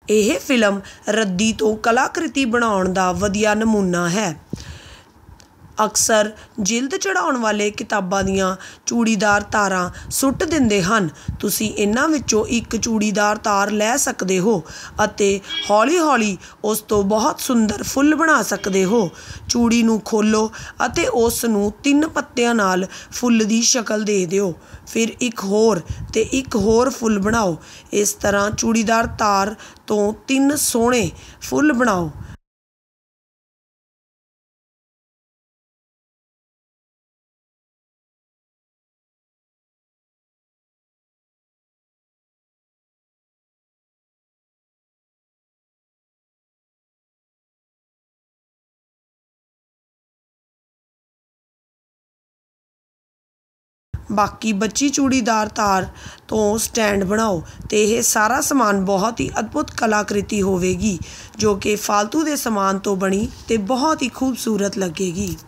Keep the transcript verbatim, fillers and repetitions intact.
ਇਹ ਫਿਲਮ ਰੱਦੀ ਤੋਂ ਕਲਾਕ੍ਰਿਤੀ ਬਣਾਉਣ ਦਾ ਵਧੀਆ ਨਮੂਨਾ ਹੈ। ਅਕਸਰ ਜਿਲਦ ਚੜ੍ਹਾਉਣ ਵਾਲੇ ਕਿਤਾਬਾਂ ਦੀਆਂ ਚੂੜੀਦਾਰ ਤਾਰਾਂ ਸੁੱਟ ਦਿੰਦੇ ਹਨ। ਤੁਸੀਂ ਇਹਨਾਂ ਵਿੱਚੋਂ ਇੱਕ ਚੂੜੀਦਾਰ ਤਾਰ ਲੈ ਸਕਦੇ ਹੋ ਅਤੇ ਹੌਲੀ ਹੌਲੀ ਉਸ ਤੋਂ ਬਹੁਤ ਸੁੰਦਰ ਫੁੱਲ ਬਣਾ ਸਕਦੇ ਹੋ। ਚੂੜੀ ਨੂੰ ਖੋਲ੍ਹੋ ਅਤੇ ਉਸ ਨੂੰ ਤਿੰਨ ਪੱਤਿਆਂ ਨਾਲ ਫੁੱਲ ਦੀ ਸ਼ਕਲ ਦੇ ਦਿਓ। ਫਿਰ ਇੱਕ ਹੋਰ ਅਤੇ ਇੱਕ ਹੋਰ ਫੁੱਲ ਬਣਾਓ। ਇਸ ਤਰ੍ਹਾਂ ਚੂੜੀਦਾਰ ਤਾਰ ਤੋਂ ਤਿੰਨ ਸੋਹਣੇ ਫੁੱਲ ਬਣਾਓ। ਬਾਕੀ ਬਚੀ ਚੂੜੀਦਾਰ ਤਾਰ ਤੋਂ ਸਟੈਂਡ ਬਣਾਓ ਅਤੇ ਇਹ ਸਾਰਾ ਸਮਾਨ ਬਹੁਤ ਹੀ ਅਦਭੁਤ ਕਲਾਕ੍ਰਿਤੀ ਹੋਵੇਗੀ ਜੋ ਕਿ ਫਾਲਤੂ ਦੇ ਸਮਾਨ ਤੋਂ ਬਣੀ ਅਤੇ ਬਹੁਤ ਹੀ ਖੂਬਸੂਰਤ ਲੱਗੇਗੀ।